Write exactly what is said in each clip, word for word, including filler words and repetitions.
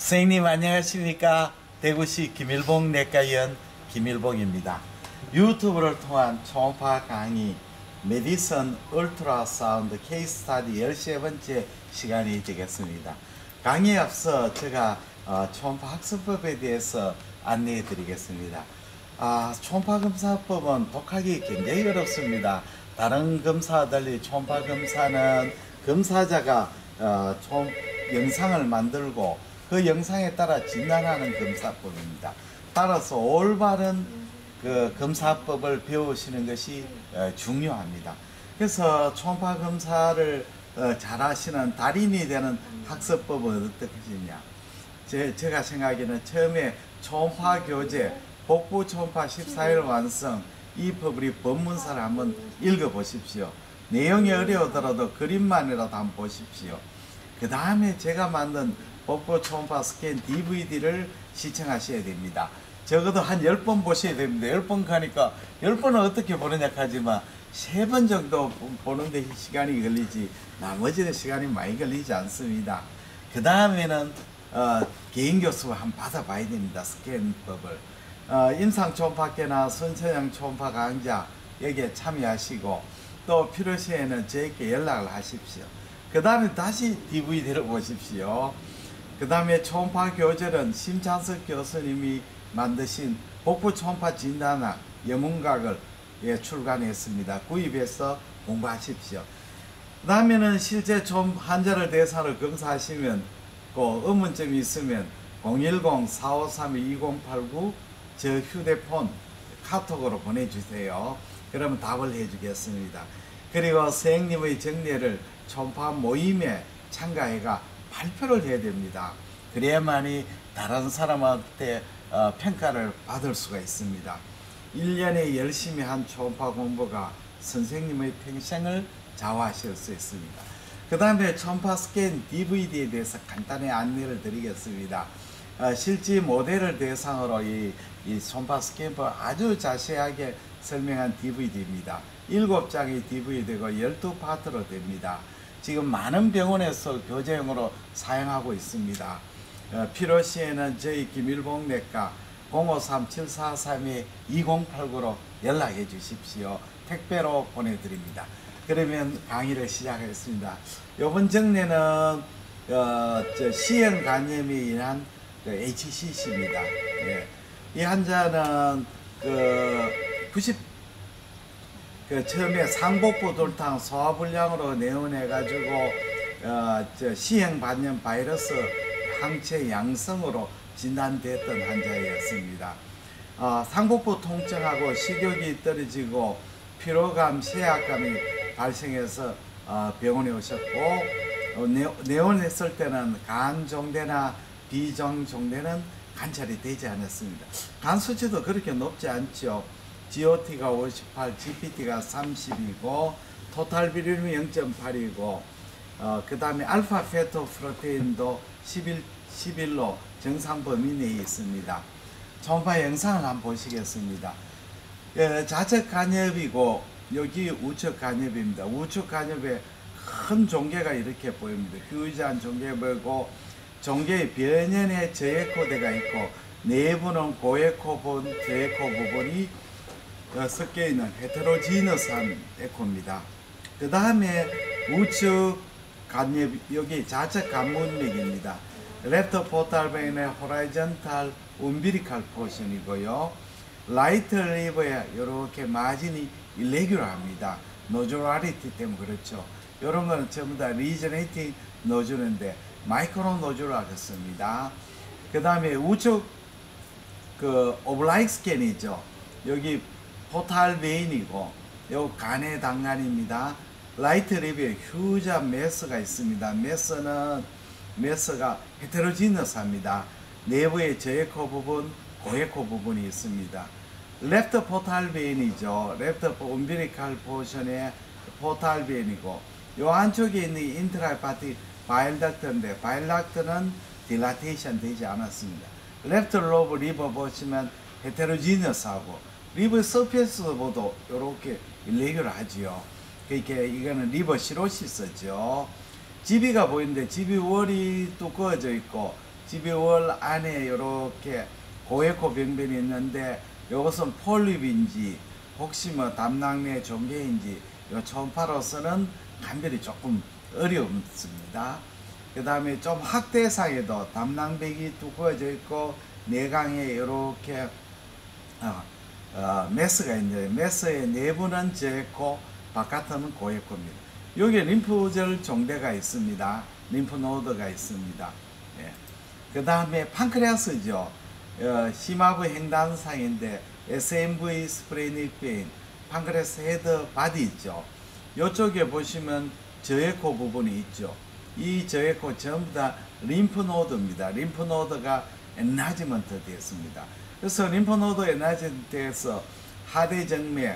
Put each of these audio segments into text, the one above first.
선생님 안녕하십니까. 대구시 김일봉 내과의원 김일봉입니다. 유튜브를 통한 초음파 강의 메디슨 울트라사운드 케이스 스타디 열세 번째 시간이 되겠습니다. 강의에 앞서 제가 어, 초음파 학습법에 대해서 안내해 드리겠습니다. 아, 초음파 검사법은 독하기 굉장히 어렵습니다. 다른 검사와 달리 초음파 검사는 검사자가 어, 초, 영상을 만들고 그 영상에 따라 진단하는 검사법입니다. 따라서 올바른 그 검사법을 배우시는 것이 어, 중요합니다. 그래서 초음파 검사를 어, 잘하시는 달인이 되는 학습법은 어떻게냐? 제, 제가 생각에는 처음에 초음파 교재 복부 초음파 십사 일 완성 이 법리 법문사를 한번 읽어 보십시오. 내용이 어려우더라도 그림만이라도 한번 보십시오. 그 다음에 제가 만든 복부 초음파 스캔 디브이디를 시청하셔야 됩니다. 적어도 한 열 번 보셔야 됩니다. 열 번 가니까 열 번은 어떻게 보느냐 하지만 세 번 정도 보는데 시간이 걸리지 나머지는 시간이 많이 걸리지 않습니다. 그 다음에는 어, 개인 교습을 한번 받아봐야 됩니다. 스캔법을. 어, 임상 초음파계나 순천형 초음파 강좌 여기에 참여하시고 또 필요시에는 저에게 연락을 하십시오. 그 다음에 다시 디브이디를 보십시오. 그 다음에 초음파 교재는 심찬석 교수님이 만드신 복부 초음파 진단학 영문각을 예, 출간했습니다. 구입해서 공부하십시오. 그 다음에는 실제 초음 환자를 대상으로 검사하시면 그 의문점이 있으면 공일공 사오삼 이공팔구 저 휴대폰 카톡으로 보내주세요. 그러면 답을 해주겠습니다. 그리고 선생님의 정례를 초음파 모임에 참가해가 발표를 해야 됩니다. 그래야만이 다른 사람한테 어, 평가를 받을 수가 있습니다. 일 년에 열심히 한 초음파 공부가 선생님의 평생을 좌우하실 수 있습니다. 그 다음에 초음파 스캔 디브이디에 대해서 간단히 안내를 드리겠습니다. 어, 실제 모델을 대상으로 이, 이 초음파 스캔법 아주 자세하게 설명한 디브이디입니다. 일곱 장의 디브이디고 열두 파트로 됩니다. 지금 많은 병원에서 교재용으로 사용하고 있습니다. 어, 필요시에는 저희 김일봉 내과 공오삼 칠사삼 이공팔구로 연락해 주십시오. 택배로 보내드립니다. 그러면 강의를 시작하겠습니다. 이번 정례는 어, 저 C형 간염이 인한 그 에이치씨씨입니다. 예. 이 환자는 그 구십 그 처음에 상복부 돌탕 소화불량으로 내원해가지고 어, 저 C형 간염 바이러스 항체 양성으로 진단됐던 환자였습니다. 어, 상복부 통증하고 식욕이 떨어지고 피로감, 쇠약감이 발생해서 어, 병원에 오셨고 어, 내, 내원했을 때는 간 종대나 비정 종대는 관찰이 되지 않았습니다. 간 수치도 그렇게 높지 않죠. 지오티가 오십팔, 지피티가 삼십이고 토탈 비륨이 영 점 팔이고 어, 그 다음에 알파 페토 프로테인도 십일, 십일로 정상 범위 내에 있습니다. 초음파 영상을 한번 보시겠습니다. 예, 좌측 간엽이고 여기 우측 간엽입니다. 우측 간엽에 큰 종괴가 이렇게 보입니다. 휴지한 종괴 보이고 종괴의 변연의 저에코대가 있고 내부는 고에코 본 저에코 부분이 섞여 있는 헤테로지너스한 에코입니다. 그 다음에 우측 간엽 여기 좌측 간문맥입니다. 레프트 포탈 베인의 호라이전탈 움비리칼 포션이고요. 라이트 리버에 이렇게 마진이 일레귤러합니다. 노즐라리티 때문에 그렇죠. 이런 거는 전부 다 리저네이팅 노즐인데 마이크로 노즐을 하겠습니다. 그 다음에 우측 그 오블라이크 스캔이죠. 여기 포탈 베인이고 요 간의 당간입니다. 라이트 리버에 휴지한 메스가 있습니다. 메스는 메스가 헤테로지너스합니다. 내부에 저에코 부분, 고에코 부분이 있습니다. 레프트 포탈 베인이죠. 레프트 움비리칼 포션의 포탈 베인이고 요 안쪽에 있는 인트라헤파틱 바일닥트인데 바일닥트는 딜라테이션 되지 않았습니다. 레프트 로브 리버 보시면 헤테로지너스하고 리버 서페스도 보도 이렇게 일레귤러 하지요. 그러니까 이거는 리버 시로시스죠. 지비가 보이는데 지비 월이 두꺼워져 있고 지비월 안에 이렇게 고에코 병변이 있는데 이것은 폴립인지 혹시 뭐 담낭내 종괴인지 이 초음파로서는 감별이 조금 어렵습니다. 그 다음에 좀 확대상에도 담낭백이 두꺼워져 있고 내강에 이렇게 어, 어, 메스가 있는데 메스의 내부는 저에코 바깥은 고에코입니다. 여기에 림프절 종대가 있습니다. 림프노드가 있습니다. 예. 그 다음에 판크레아스죠. 어, 심화부 횡단상인데 에스엠브이 스프레닉 베인 판크레아스 헤드 바디 있죠. 이쪽에 보시면 저에코 부분이 있죠. 이 저에코 전부 다 림프노드입니다. 림프노드가 엔라지먼트 되었습니다. 그래서 림프노드 엔라지먼트에서 하대정맥,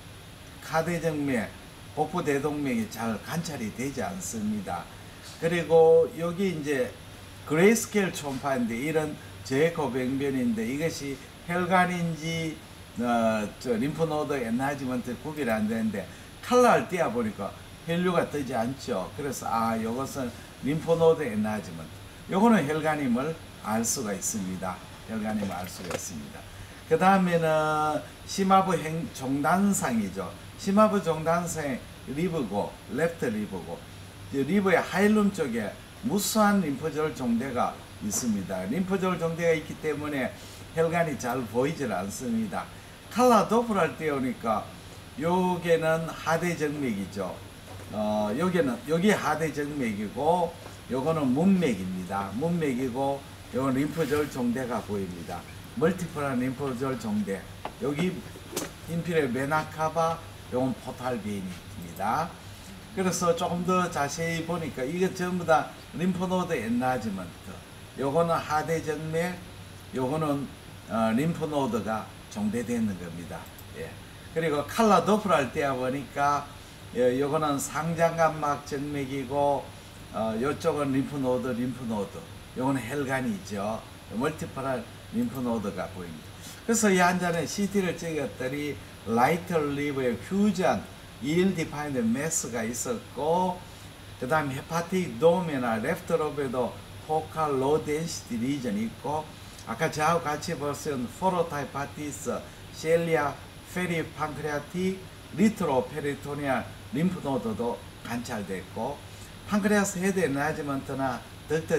하대정맥, 복부대동맥이 잘 관찰이 되지 않습니다. 그리고 여기 이제 그레이스케일 초음파인데 이런 저에코 병변인데 이것이 혈관인지 어, 저 림프노드 엔라지먼트 구별이 안 되는데 칼라를 띄어 보니까 혈류가 뜨지 않죠. 그래서 아 이것은 림프노드 엔라지먼트. 요거는 혈관임을 알 수가 있습니다. 혈관임을 알 수가 있습니다. 그 다음에는 심화부 행, 종단상이죠. 심화부 종단상의 리브고 레프트 리브고 리브의 하일룸 쪽에 무수한 림프절 종대가 있습니다. 림프절 종대가 있기 때문에 혈관이 잘 보이질 않습니다. 칼라 도프를 띄우니까 요게는 하대정맥이죠. 어, 여기는 여기 하대정맥이고 요거는 문맥입니다. 문맥이고 요건 림프절 종대가 보입니다. 멀티플한 림프절 종대. 여기 인필의 메나카바, 요건 포탈베인입니다. 그래서 조금 더 자세히 보니까 이게 전부 다 림프노드 엔라지먼트. 요거는 하대정맥, 요거는 어, 림프노드가 종대되어 있는 겁니다. 예. 그리고 칼라 도프를 떼어 보니까 예, 요거는 상장관막 정맥이고 어, 요쪽은 림프노드, 림프노드. 요거는 혈관이죠. 멀티플한 림프노드가 보입니다. 그래서 이 환자는 씨티를 찍었더니 라이트 리브의 퓨전 이일 디파인드 메스가 있었고 그 다음 헤파틱 돔이나 레프트 로브에도 포칼 로 덴시티 리전이 있고 아까 저하고 같이 보신 포로타이파티스 셀리아 페리 판크레아틱 리트로 페리토니아 림프노드도 관찰됐고 판크레아스 헤드 엔라지먼트나 덕터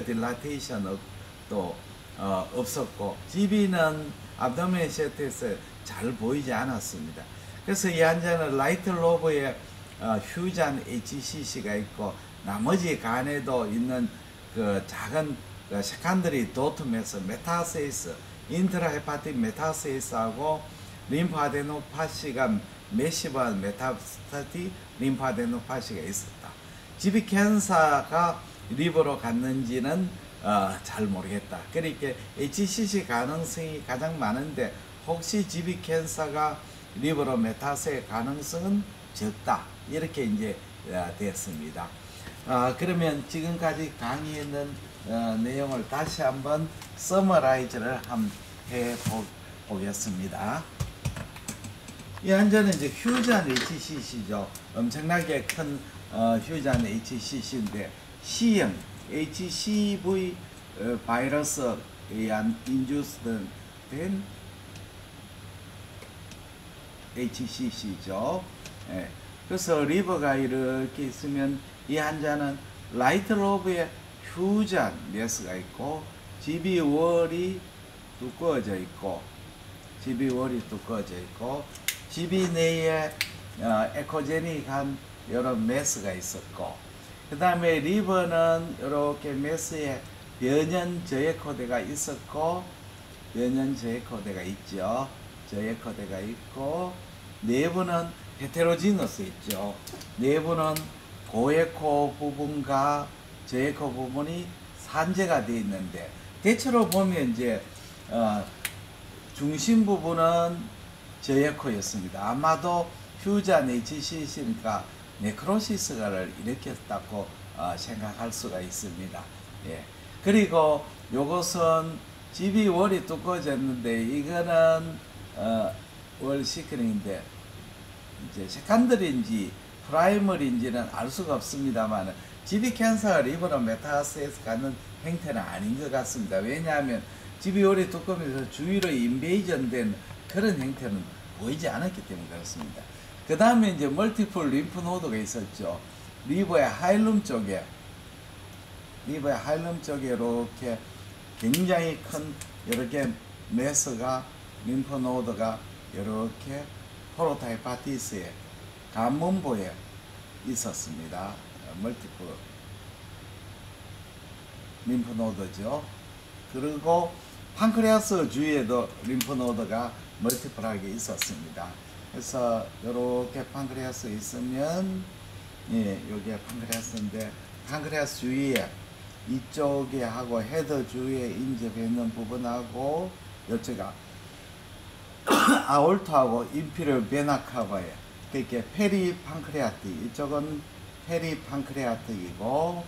딜라테이션도 어, 없었고 지비는 압도멘 셰트에서 잘 보이지 않았습니다. 그래서 이 환자는 라이트 로브에 어, 휴잔 에이치씨씨가 있고 나머지 간에도 있는 그 작은 그 세컨더리 도트메스 메타세이스 인트라헤파틱 메타세이스하고 림파데노파시가 메시브한 메타스타틱 림파데노파시가 있었다. 지비 캔서가 리버로 갔는지는 어, 잘 모르겠다. 그러니까 에이치씨씨 가능성이 가장 많은데 혹시 지비 캔서가 리버로 메타세의 가능성은 적다. 이렇게 이제 어, 됐습니다. 어, 그러면 지금까지 강의했는 어, 내용을 다시 한번 서머라이즈를 한번 해 보겠습니다. 이 환자는 이제 휴잔 에이치씨씨죠. 엄청나게 큰 어, 휴잔 에이치씨씨인데 C형 에이치씨브이 어, 바이러스에 의한 인듀스된 에이치씨씨죠. 예. 그래서 리버가 이렇게 있으면 이 환자는 라이트 로브에 휴잔 메스가 있고 지비월이 두꺼워져 있고 지비월이 두꺼워져 있고 지비 내에 어, 에코제닉한 여러 메스가 있었고 그 다음에 리버는 이렇게 메스에 변연 저에코대가 있었고 변연 저에코대가 있죠. 저에코대가 있고 내부는 헤테로지너스 있죠. 내부는 고에코 부분과 저에코 부분이 산재가 되어 있는데 대체로 보면 이제 어, 중심 부분은 저에코였습니다. 아마도 휴잔 에이치씨씨니까 네크로시스를 일으켰다고 어, 생각할 수가 있습니다. 예. 그리고 요것은 지비월이 두꺼워졌는데 이거는 어, 월 시크닝인데 이제 세컨더리인지 프라이머리인지는 알 수가 없습니다만 지비 캔서가 리버로 메타스테이스 가는 행태는 아닌 것 같습니다. 왜냐하면 지비 오리 뚜껑에서 주위로 인베이전된 그런 행태는 보이지 않았기 때문에 그렇습니다. 그 다음에 이제 멀티플 림프 노드가 있었죠. 리버의 하일룸 쪽에, 리버의 하일룸 쪽에 이렇게 굉장히 큰 여러 개 메스가, 림프 노드가 이렇게 포로타이파티스의 간문부에 있었습니다. 멀티플 림프 노드죠. 그리고 판크레아스 주위에도 림프 노드가 멀티플하게 있었습니다. 그래서 이렇게 판크레아스 있으면, 예, 여기에 판크레아스인데, 판크레아스 주위에 이쪽에 하고 헤드 주위에 인접해 있는 부분하고 이쪽에 아올토하고 인피리얼 베나 카바에, 그러니까 페리 판크레아틱, 이쪽은 페리 판크레아틱이고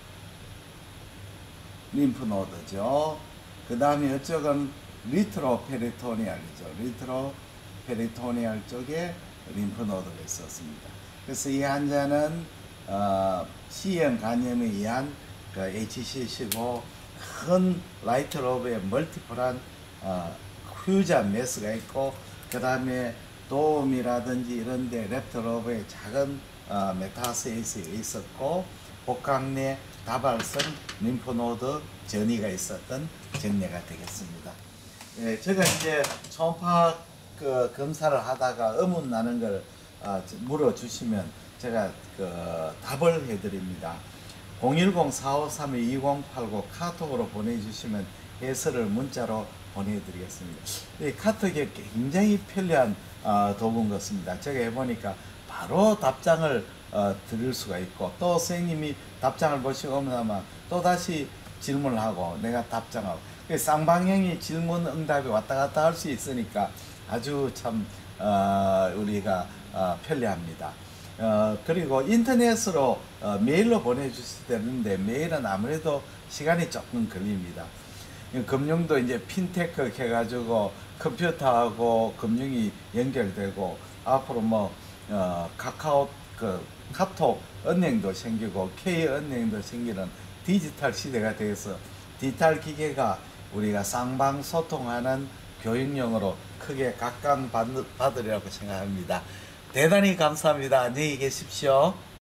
림프 노드죠. 그 다음에 이쪽은 리트로 페리토니알이죠. 리트로 페리토니알 쪽에 림프 노드가 있었습니다. 그래서 이 환자는 어, C형 간염에 의한 그 에이치씨씨고 큰 라이트 로브에 멀티플한 어, 휴지한 메스가 있고, 그 다음에 도움이라든지 이런데 랩트 로브에 작은 어, 메타스테이스가 있었고, 복강내 다발성 림프노드 전이가 있었던 정례가 되겠습니다. 예, 제가 이제 초음파 그 검사를 하다가 의문 나는 걸 어, 물어주시면 제가 그 답을 해드립니다. 공일공 사오삼 이공팔구 카톡으로 보내주시면 해설을 문자로 보내드리겠습니다. 이 카톡이 굉장히 편리한 어, 도구인 것 같습니다. 제가 해보니까 바로 답장을 어, 드릴 수가 있고, 또 선생님이 답장을 보시고 나면 또 다시 질문을 하고 내가 답장하고, 쌍방향이 질문 응답이 왔다 갔다 할 수 있으니까 아주 참 어, 우리가 어, 편리합니다. 어, 그리고 인터넷으로 어, 메일로 보내주실 때는데 메일은 아무래도 시간이 조금 걸립니다. 금융도 이제 핀테크 해가지고 컴퓨터하고 금융이 연결되고, 앞으로 뭐 어, 카카오 그 카톡 은행도 생기고 K 은행도 생기는 디지털 시대가 되어서 디지털 기계가 우리가 쌍방 소통하는 교육용으로 크게 각광받으리라고 생각합니다. 대단히 감사합니다. 안녕히 계십시오.